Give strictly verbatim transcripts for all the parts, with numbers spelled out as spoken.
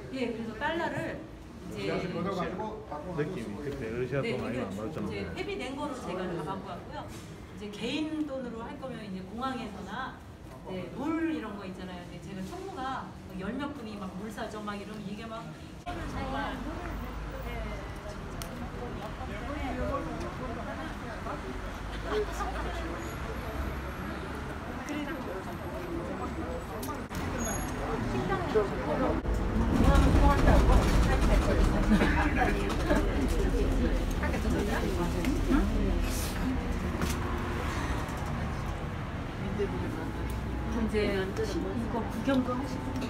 예, 그래서 달러를 이제 느낌이 그때 러시아 돈 많이 안 받았잖아요. 이제 회비낸 거로 제가 다 받고 왔고요. 이제 개인 돈으로 할 거면 이제 공항에서나 네, 물 이런 거 있잖아요. 근데 제가 총무가 열 몇 분이 막 물 사죠 막 이러면 이게 막 정말 이제 이거 구경도 하시고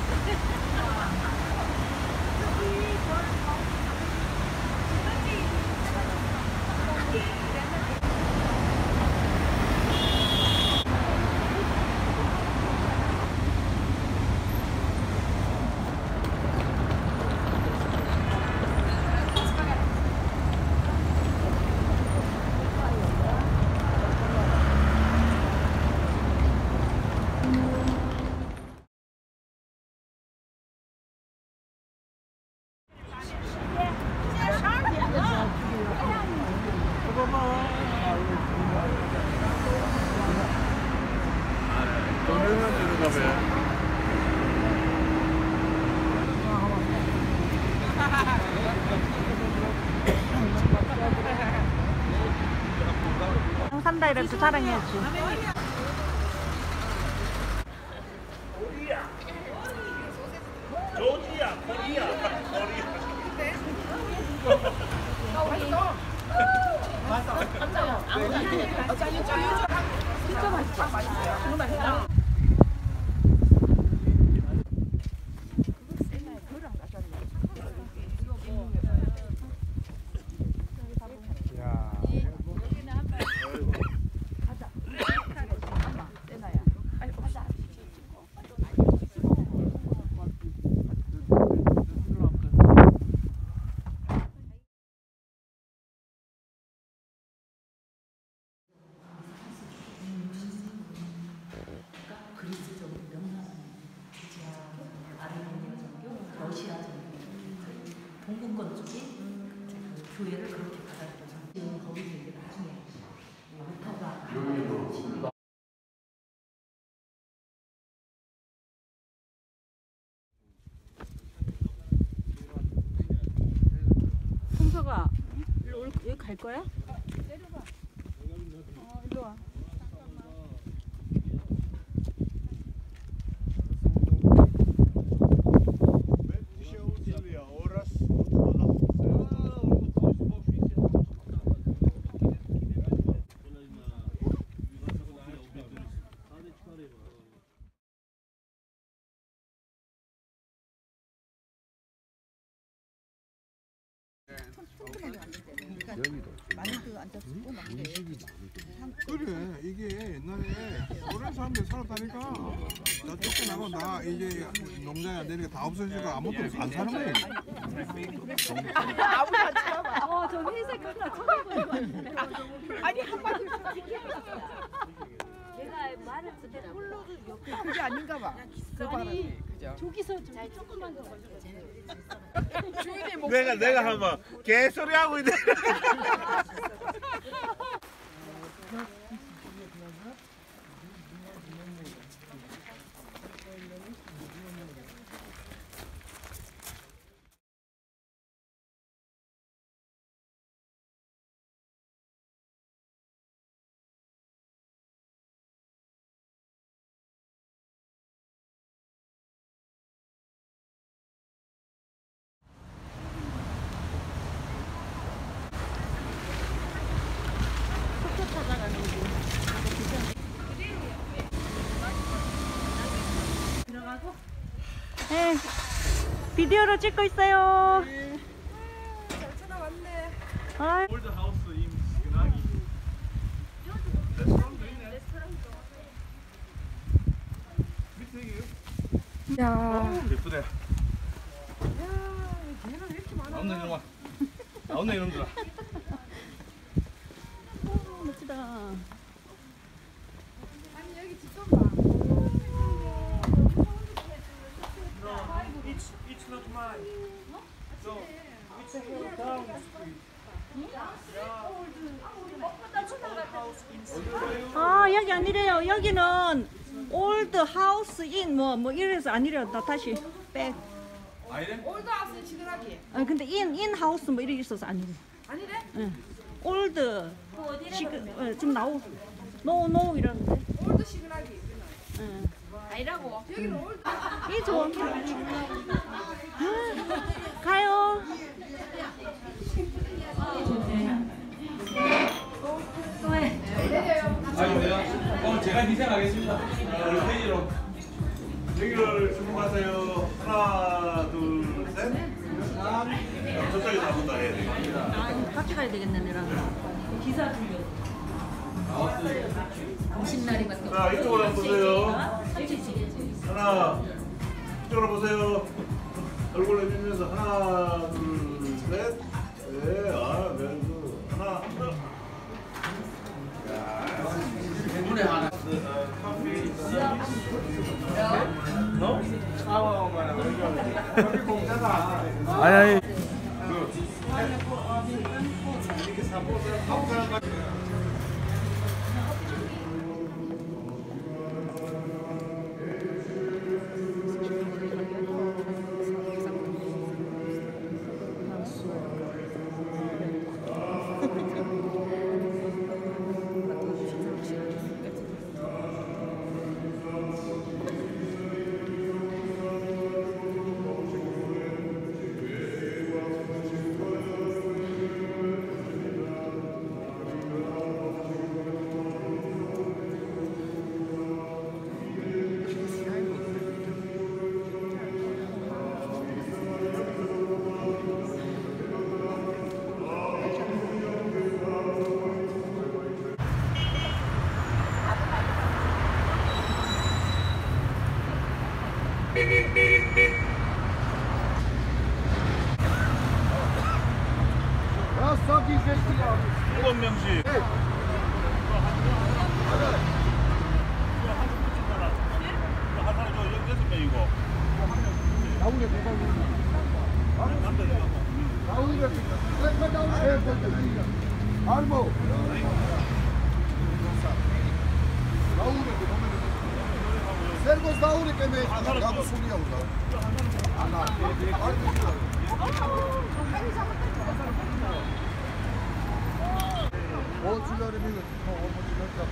다이렉트 사랑해야지. 코리아, 조지아, 코리아, 코리아. 맛있어. 맞아요. 아무도 안 돼. 진짜 맛있어. 정말 맛있다. 동구권 쪽이 교회를 그렇게 받아들여서 지금 거기서 이제 나중에 루터가 홍서가 여기 갈 거야? 내려가. 어, 일로 와. 많이도 앉았고 막 그래 이게 옛날에 오랜 사람들이 살았다니까 나 쫓겨나고 나 이제 농장에 안 되니까 다 없어지고 아무것도 안 사는 거야. 아무도 안 쳐봐. 어, 저 회색 하나 쳐다보는 아니 한 마디 내가 말을 그때 홀로를 옆에 그게 아닌가 봐. 그 발음이 그죠? 저기서 좀 조금만 더 걸려. 내가 내가 한번 개소리 하고 있네. 네, 비디오로 찍고 있어요. 네. 잘 찾아왔네. 아. 올드 하우스 임 근하기. 레스토랑도 있네. 밑에 이게. 야. 예쁘대. 야, 얘는 왜 이렇게 많아? 나온다 이놈아. 나온다 이놈들아. 오, 멋지다. 이 It's it's not mine. So it's a whole town street. 아 여기 아니래요. 여기는 old house in 뭐 뭐 이래서 아니래요. 나 다시 백. 올드 하우스는 시그널이. 아 근데 in in house 뭐 이래 있어서 아니래. 아니래? 응. old 지금 어, 지금 나오 no no 이러는데. 올드 시그널이. 응. 아니라고. 여기는 올드. 이 좋은. 가요. 어, 제가 희생하겠습니다. 얼페이로. 여기를 주목하세요. 하나, 둘, 셋. 저쪽에서 한 번 더 해야 돼요. 아, 같이 가야 되겠네, 내랑. 기사 줄려. 당신날이밖에 없어. 자, 이쪽으로 한번 보세요. 삼칠칠이지. 하나, 이쪽으로 보세요. 얼굴 내밀면서 하나, 둘, 셋. 네, 아, 네, 하나, 한 번. 아니 아니. 일곱 명씩. 한 사람 저 여섯 명이고. 나오게 대박이네. 나오게 알고. Sergos Dauri que me dado su día uno. Ana, o ciudad de mí, no, o ciudad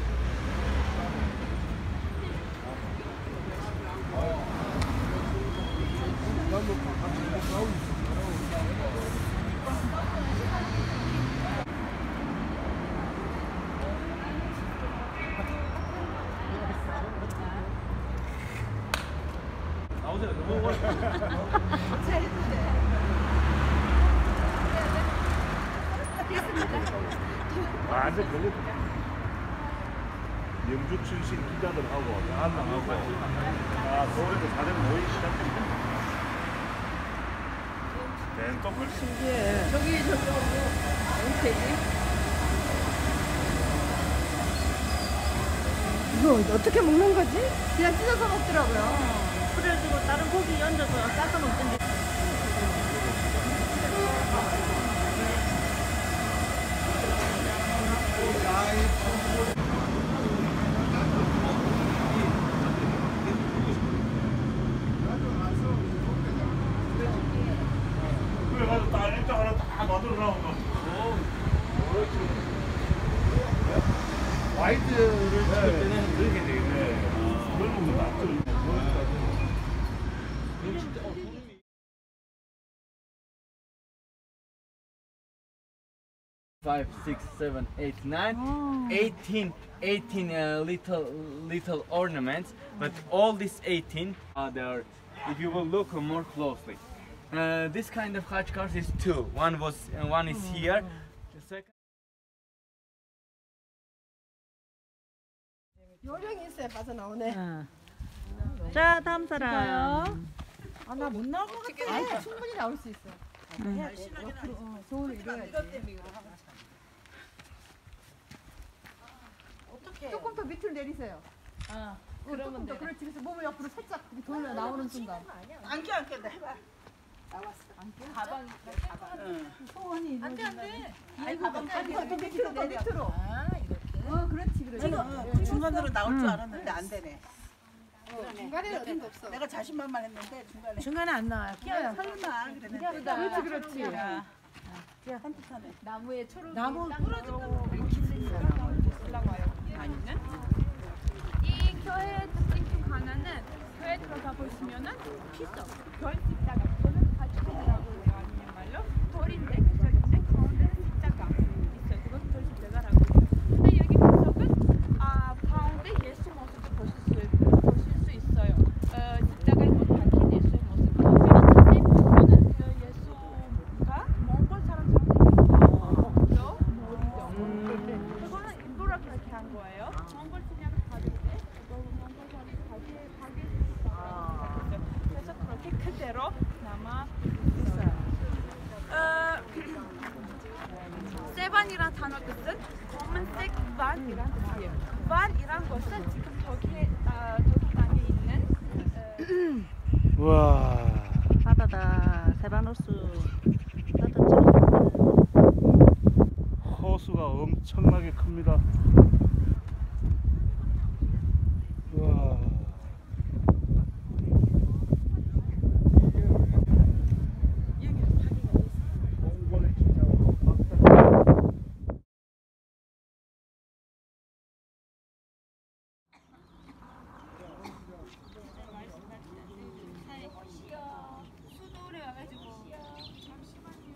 완전 걸려. 영주 출신 기자들하고 안나하고 아 서울에서 사전 모임 시작됩니다. 네, 또 걸리. 신기해. 저기 저기 홈페이지. 이거 어떻게 먹는 거지? 그냥 찢어서 먹더라고요. 그래가지고 다른 고기 얹어서 싸서 먹던데. 그래가지고 딱 일정 하나 딱 만들어 나온 거. 화이트를 찍을 때는 그렇게 되겠네. 그런 거 낫죠. Five, six, seven, eight, nine, Oh. eighteen, eighteen uh, little little ornaments, but all these eighteen are there. If you will look more closely, uh, this kind of khachkars is two. One was, uh, one is here. The second. 요령이 있어야 가서 나오네. 어. 자 다음 사람. 아, 나 못 나올 것 같아. 아니, 충분히 나올 수 있어. 해야 돼. 옆으로, 어, 손을 이뤄야지. 조금 더 밑으로 내리세요. 아, 그러면 돼. 그렇지. 그래서 몸을 옆으로 살짝 돌려 나오는 순간. 안껴 안껴 나 해봐. 나왔어. 안겨? 가방이 가방. 응. 소원이 안돼 안돼. 아이 가방 빨리 더 밑으로 더 밑으로. 아 이렇게. 어 그렇지 그렇지. 지금 중간으로 나올 줄 알았는데 안 되네. 중간에 어딘가 없어. 내가 자신만만했는데 중간에. 중간에 안 나와. 끼어요. 설마 그랬는데. 그렇지 그렇지. 산뜻하네. 나무에 초록. 나무 부러진 거. 아니면 이 교회 특징 중 하나는 교회 들어가 보시면은 피서 별 십자가 저는 가축이라고 해요. 아니면 말로 돌인데 그쪽인데 가운데 십자가 있어요. 그건 별 십자가라고 해요. 근데 여기 구석은 아 가운데 예수 모습을 보실 수 보실 수 있어요. 어, 십자가에 못 박힌 예수의 모습. 그리고 자세히 보면은 그 예수가 몽골 사람처럼 생겼어요. 머리도. 그거는 인도라 그렇게 한 거예요. 몽골 신약을 받을 때 몽골 사람이 다시 가게 됐어요. 그래서 그렇게 그대로 남아 있어요. 어, 세반이란 단어 뜻은 검은색 반이란 뜻이에요. 반이란 것은 지금 저기에 아, 저기 땅에 있는 어, 와. 바다다. 세바노스. 바다처럼. 호수가 엄청나게 큽니다. 와. 수도를 와가지고 잠시만요.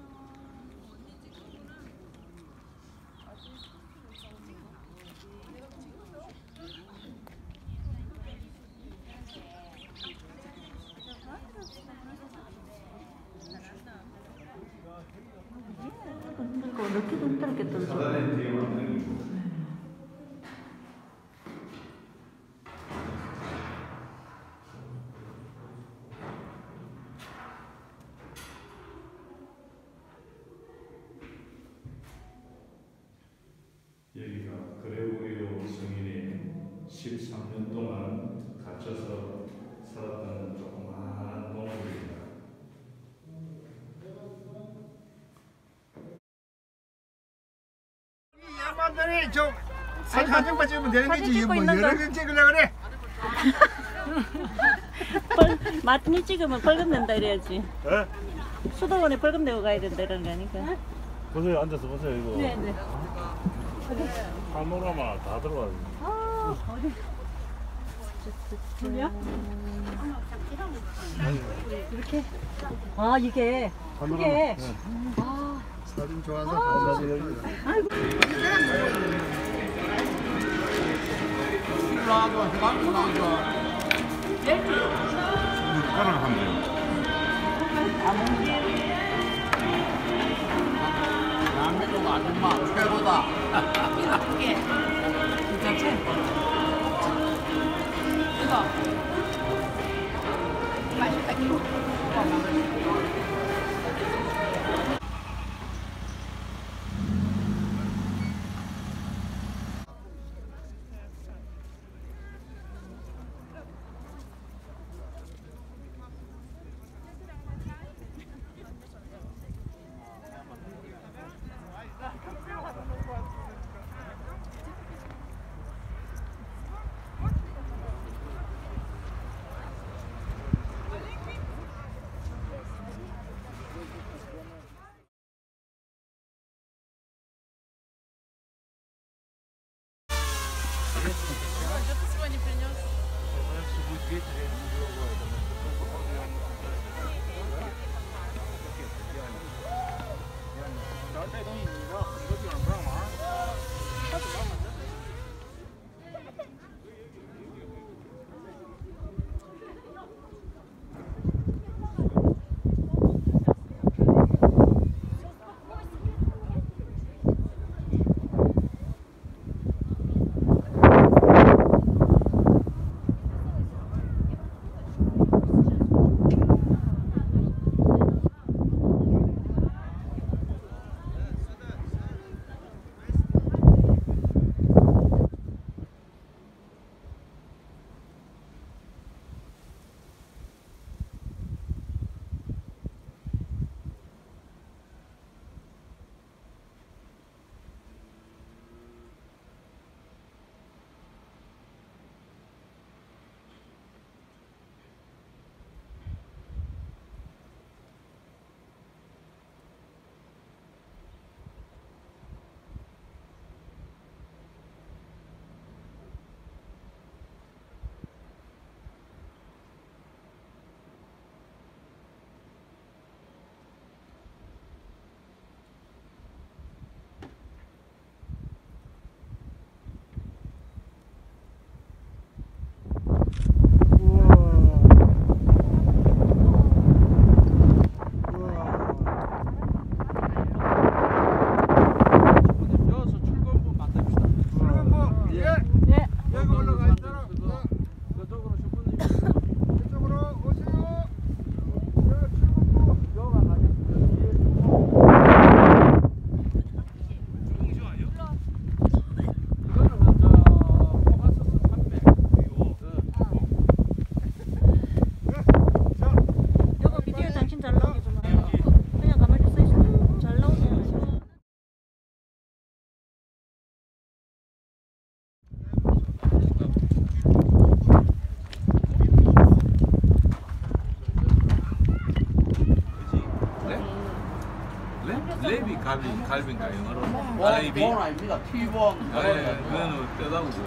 그거 넣기도 힘들었겠다. 사단에 뒤에 맞는 거. 여기가 그레고리오 성인이 십삼 년 동안 갇혀서 살았다는 조그마한 동굴입니다. 양반들이 좀 사진 한 장만 찍으면 되는 사진 거지. 찍고 뭐 있는 여러 거. 장 찍으려고 그래. 벌, 마트니 찍으면 벌금 낸다 이래야지. 예? 수도원에 벌금 내고 가야 된다 이런 거 아니까. 보세요, 앉아서 보세요, 이거. 네네. 파노라마 다 들어가요. 아, 어디? 뭐야? 이렇게. 아, 이게. 파노라마. 이게. 네. 아, 사진 좋아서 아, 여기. 아이고. 누가랑 하면 대한민국 아줌마 최고다. 진짜 최. 이거. 레비 갈비 갈비인가 영어로? 갈비. 아닙니다. 티본. 네, 그거는 뼈다구죠.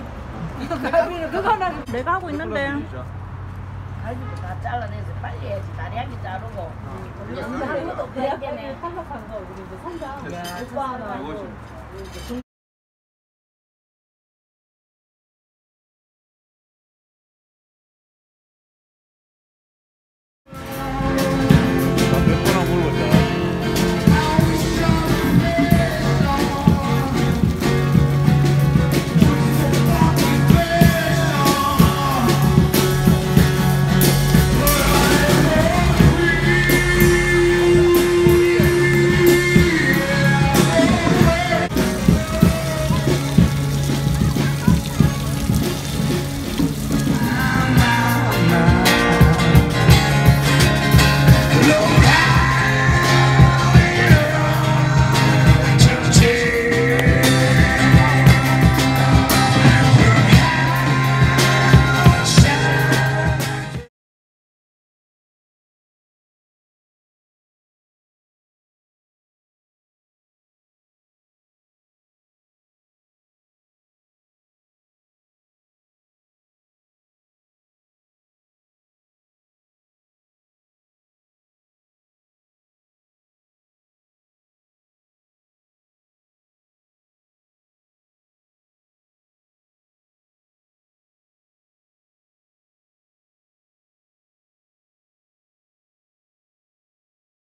내가 하고 있는데. 갈비도 다 잘라내서 빨리 해야지. 다리하기 자르고. 우리 엄마 한 것도 그랬겠네. 탈락한 거 우리 이제 성장. 이것이.